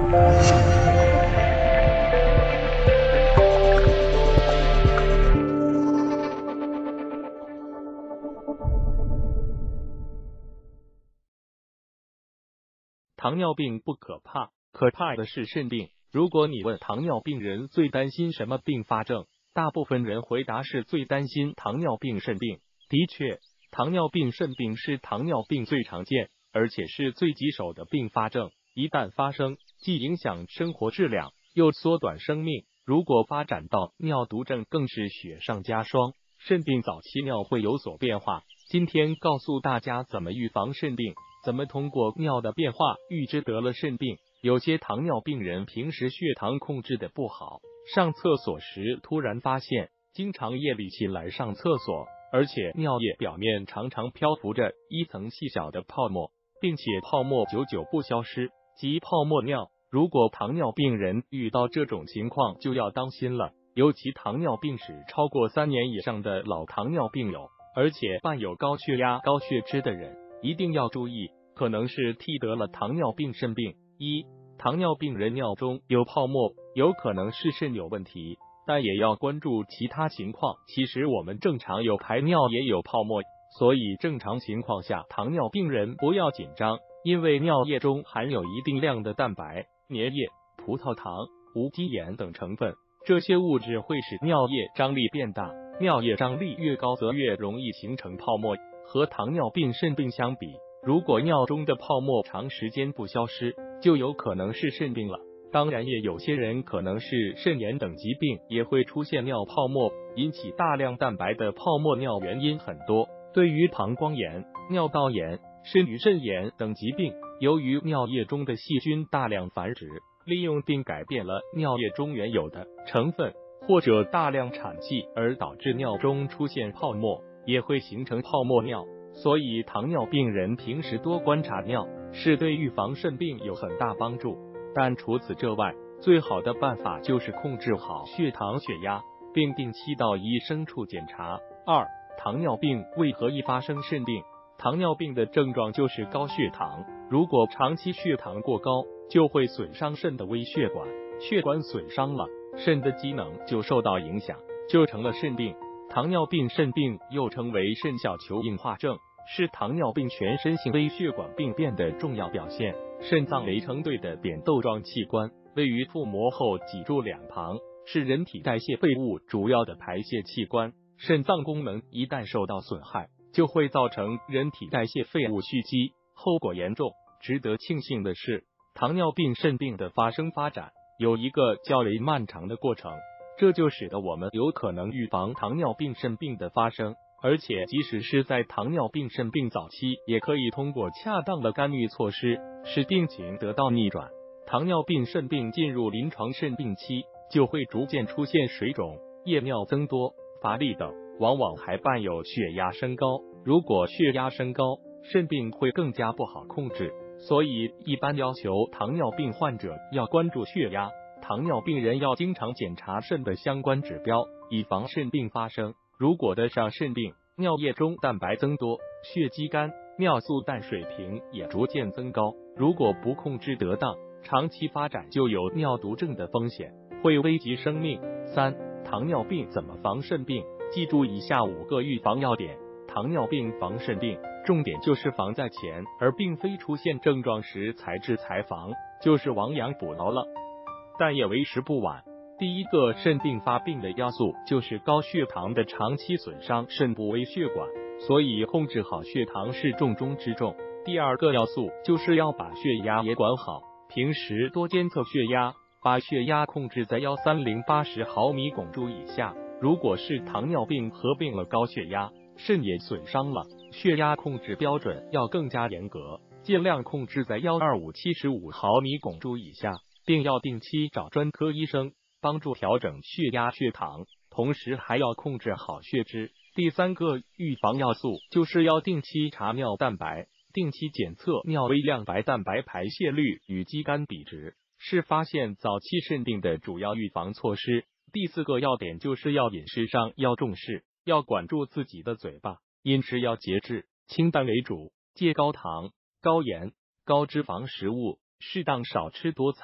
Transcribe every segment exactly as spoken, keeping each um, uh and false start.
糖尿病不可怕，可怕的是肾病。如果你问糖尿病人最担心什么并发症，大部分人回答是最担心糖尿病肾病。的确，糖尿病肾病是糖尿病最常见，而且是最棘手的并发症。一旦发生，既影响生活质量，又缩短生命。如果发展到尿毒症，更是雪上加霜。肾病早期尿会有所变化。今天告诉大家怎么预防肾病，怎么通过尿的变化预知得了肾病。有些糖尿病人平时血糖控制的不好，上厕所时突然发现，经常夜里起来上厕所，而且尿液表面常常漂浮着一层细小的泡沫，并且泡沫久久不消失，即泡沫尿。如果糖尿病人遇到这种情况，就要当心了。尤其糖尿病史超过三年以上的老糖尿病友，而且伴有高血压、高血脂的人，一定要注意，可能是替得了糖尿病肾病。一、糖尿病人尿中有泡沫，有可能是肾有问题，但也要关注其他情况。其实我们正常有排尿也有泡沫，所以正常情况下，糖尿病人不要紧张，因为尿液中含有一定量的蛋白、粘液、葡萄糖、无机盐等成分，这些物质会使尿液张力变大，尿液张力越高，则越容易形成泡沫。和糖尿病肾病相比，如果尿中的泡沫长时间不消失，就有可能是肾病了。当然，也有些人可能是肾炎等疾病，也会出现尿泡沫。引起大量蛋白的泡沫尿原因很多，对于膀胱炎、尿道炎、肾盂肾炎等疾病，由于尿液中的细菌大量繁殖，利用并改变了尿液中原有的成分，或者大量产气而导致尿中出现泡沫，也会形成泡沫尿。所以糖尿病人平时多观察尿，是对预防肾病有很大帮助。但除此之外，最好的办法就是控制好血糖血压，并定期到医生处检查。二、糖尿病为何易发生肾病？糖尿病的症状就是高血糖，如果长期血糖过高，就会损伤肾的微血管，血管损伤了，肾的机能就受到影响，就成了肾病。糖尿病肾病又称为肾小球硬化症，是糖尿病全身性微血管病变的重要表现。肾脏为成对的扁豆状器官，位于腹膜后脊柱两旁，是人体代谢废物主要的排泄器官。肾脏功能一旦受到损害，就会造成人体代谢废物蓄积，后果严重。值得庆幸的是，糖尿病肾病的发生发展有一个较为漫长的过程，这就使得我们有可能预防糖尿病肾病的发生。而且即使是在糖尿病肾病早期，也可以通过恰当的干预措施，使病情得到逆转。糖尿病肾病进入临床肾病期，就会逐渐出现水肿、夜尿增多、乏力等，往往还伴有血压升高。如果血压升高，肾病会更加不好控制，所以一般要求糖尿病患者要关注血压。糖尿病人要经常检查肾的相关指标，以防肾病发生。如果得上肾病，尿液中蛋白增多，血肌酐，尿素氮水平也逐渐增高。如果不控制得当，长期发展就有尿毒症的风险，会危及生命。三、糖尿病怎么防肾病？记住以下五个预防要点。糖尿病防肾病，重点就是防在前，而并非出现症状时才治才防，就是亡羊补牢了。但也为时不晚。第一个肾病发病的要素就是高血糖的长期损伤肾部微血管，所以控制好血糖是重中之重。第二个要素就是要把血压也管好，平时多监测血压，把血压控制在一三零八十毫米汞柱以下。如果是糖尿病合并了高血压，肾也损伤了，血压控制标准要更加严格，尽量控制在一二五七十五毫米汞柱以下，并要定期找专科医生帮助调整血压血糖，同时还要控制好血脂。第三个预防要素就是要定期查尿蛋白，定期检测尿微量白蛋白排泄率与肌酐比值，是发现早期肾病的主要预防措施。第四个要点就是要饮食上要重视，要管住自己的嘴巴，饮食要节制，清淡为主，戒高糖、高盐、高脂肪食物，适当少吃多餐，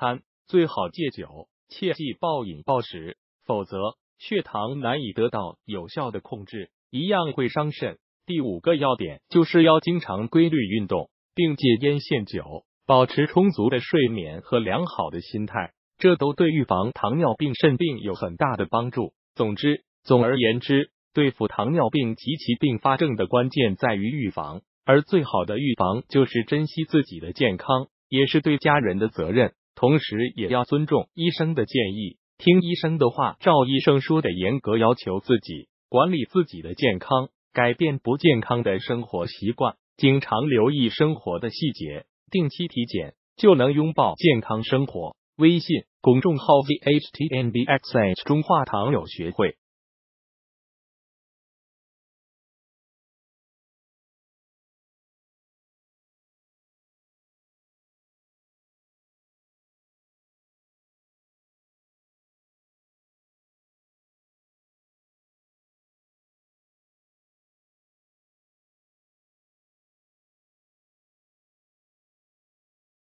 最好戒酒，切忌暴饮暴食，否则血糖难以得到有效的控制，一样会伤肾。第五个要点就是要经常规律运动，并戒烟限酒，保持充足的睡眠和良好的心态，这都对预防糖尿病肾病有很大的帮助。总之，总而言之，对付糖尿病及其并发症的关键在于预防，而最好的预防就是珍惜自己的健康，也是对家人的责任。同时也要尊重医生的建议，听医生的话，照医生说的严格要求自己，管理自己的健康，改变不健康的生活习惯，经常留意生活的细节，定期体检，就能拥抱健康生活。微信公众号 V H T N B X H 中华糖友学会